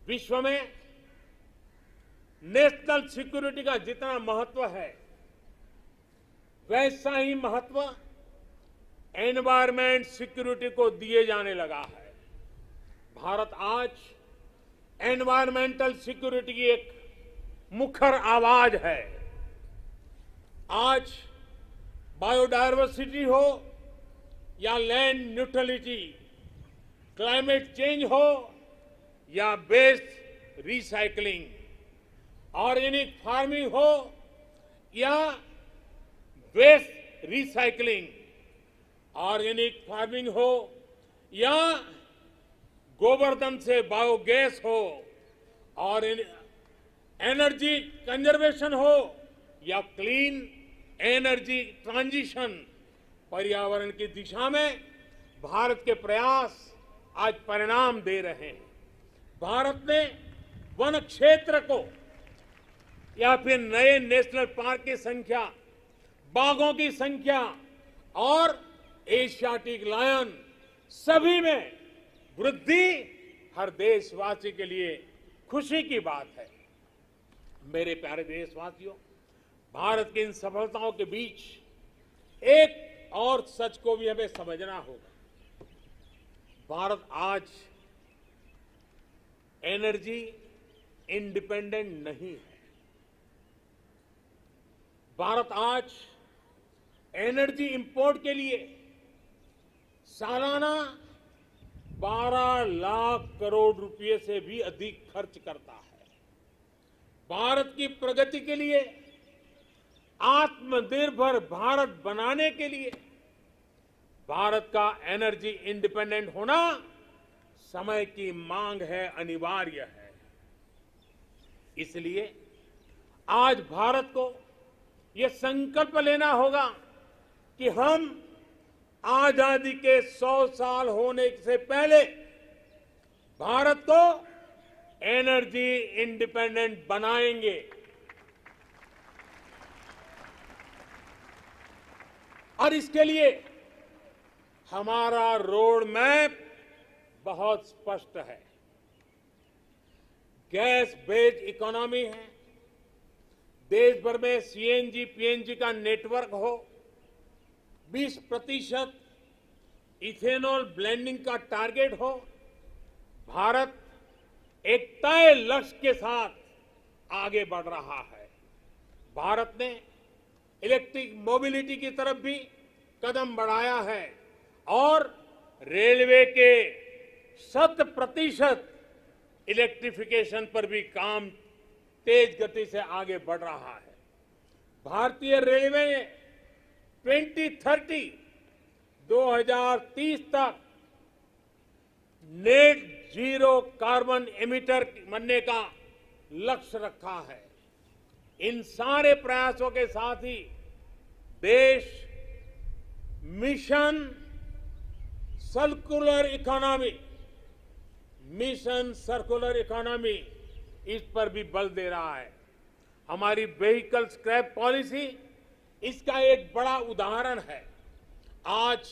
विश्व में national security का जितना महत्व है, वैसा ही महत्व एनवायरमेंट सिक्योरिटी को दिए जाने लगा है। भारत आज एनवायरमेंटल सिक्योरिटी की एक मुखर आवाज है। आज बायोडायवर्सिटी हो या लैंड न्यूट्रलिटी, क्लाइमेट चेंज हो या वेस्ट रिसाइकलिंग, ऑर्गेनिक फार्मिंग हो या वेस्ट रिसाइकलिंग, ऑर्गेनिक फार्मिंग हो या गोवर्धन से बायोगैस हो और एनर्जी कंजर्वेशन हो या क्लीन एनर्जी ट्रांजिशन, पर्यावरण की दिशा में भारत के प्रयास आज परिणाम दे रहे हैं। भारत ने वन क्षेत्र को या फिर नए नेशनल पार्क की संख्या, बाघों की संख्या और एशियाटिक लायन सभी में वृद्धि हर देशवासी के लिए खुशी की बात है। मेरे प्यारे देशवासियों, भारत की इन सफलताओं के बीच एक और सच को भी हमें समझना होगा। भारत आज एनर्जी इंडिपेंडेंट नहीं है। भारत आज एनर्जी इंपोर्ट के लिए सालाना 12 लाख करोड़ रुपए से भी अधिक खर्च करता है। भारत की प्रगति के लिए, आत्मनिर्भर भारत बनाने के लिए भारत का एनर्जी इंडिपेंडेंट होना समय की मांग है, अनिवार्य है। इसलिए आज भारत को यह संकल्प लेना होगा कि हम आजादी के 100 साल होने से पहले भारत को एनर्जी इंडिपेंडेंट बनाएंगे। और इसके लिए हमारा रोड मैप बहुत स्पष्ट है। गैस बेस्ड इकोनॉमी है, देश भर में सीएनजी पीएनजी का नेटवर्क हो, 20% इथेनॉल ब्लेंडिंग का टारगेट हो। भारत एक तय लक्ष्य के साथ आगे बढ़ रहा है। भारत ने इलेक्ट्रिक मोबिलिटी की तरफ भी कदम बढ़ाया है और रेलवे के 100% इलेक्ट्रिफिकेशन पर भी काम तेज गति से आगे बढ़ रहा है। भारतीय रेलवे ने 2030 तक नेट जीरो कार्बन एमिटर बनने का लक्ष्य रखा है। इन सारे प्रयासों के साथ ही देश मिशन सर्कुलर इकोनॉमी इस पर भी बल दे रहा है। हमारी व्हीकल स्क्रैप पॉलिसी इसका एक बड़ा उदाहरण है। आज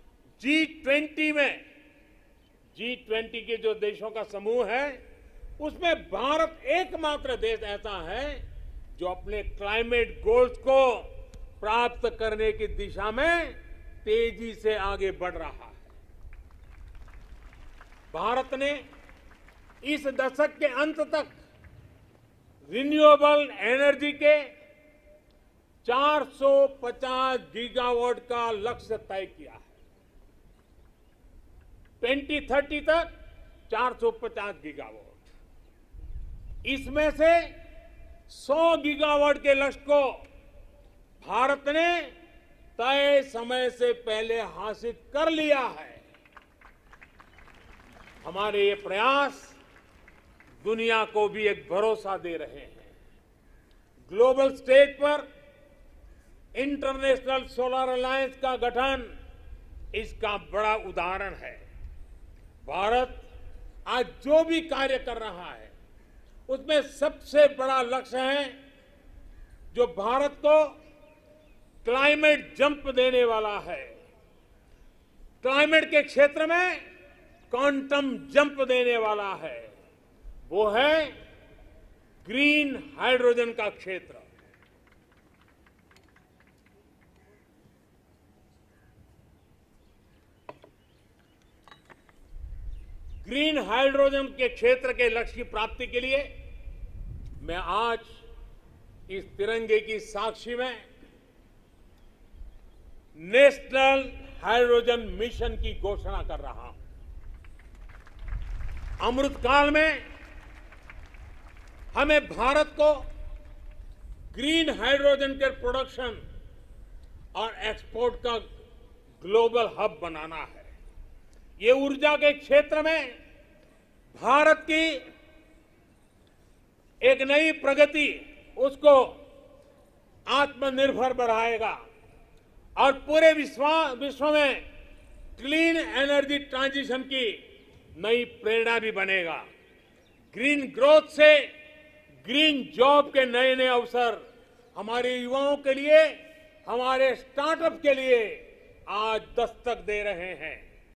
G20 के जो देशों का समूह है, उसमें भारत एकमात्र देश ऐसा है जो अपने क्लाइमेट गोल्स को प्राप्त करने की दिशा में तेजी से आगे बढ़ रहा है। भारत ने इस दशक के अंत तक रिन्यूएबल एनर्जी के 450 गीगावाट का लक्ष्य तय किया है। 2030 तक 450 गीगावाट। इसमें से 100 गीगावाट के लक्ष्य को भारत ने तय समय से पहले हासिल कर लिया है। हमारे ये प्रयास दुनिया को भी एक भरोसा दे रहे हैं। ग्लोबल स्टेज पर इंटरनेशनल सोलर अलायंस का गठन इसका बड़ा उदाहरण है। भारत आज जो भी कार्य कर रहा है, उसमें सबसे बड़ा लक्ष्य है जो भारत को क्लाइमेट जंप देने वाला है। क्लाइमेट के क्षेत्र में क्वांटम जंप देने वाला है। वो है ग्रीन हाइड्रोजन का क्षेत्र। ग्रीन हाइड्रोजन के क्षेत्र के लक्ष्य की प्राप्ति के लिए मैं आज इस तिरंगे की साक्षी में नेशनल हाइड्रोजन मिशन की घोषणा कर रहा हूं। अमृतकाल में हमें भारत को ग्रीन हाइड्रोजन के प्रोडक्शन और एक्सपोर्ट का ग्लोबल हब बनाना है। ये ऊर्जा के क्षेत्र में भारत की एक नई प्रगति उसको आत्मनिर्भर बनाएगा और पूरे विश्व में क्लीन एनर्जी ट्रांजिशन की नई प्रेरणा भी बनेगा। ग्रीन ग्रोथ से ग्रीन जॉब के नए नए अवसर हमारे युवाओं के लिए, हमारे स्टार्टअप के लिए आज दस्तक दे रहे हैं।